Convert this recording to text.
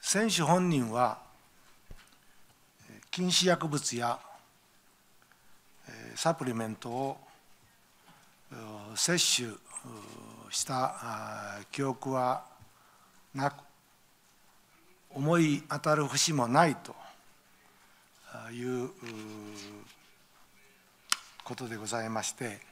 選手本人は禁止薬物やサプリメントを摂取した記憶はなく、思い当たる節もないということでございまして、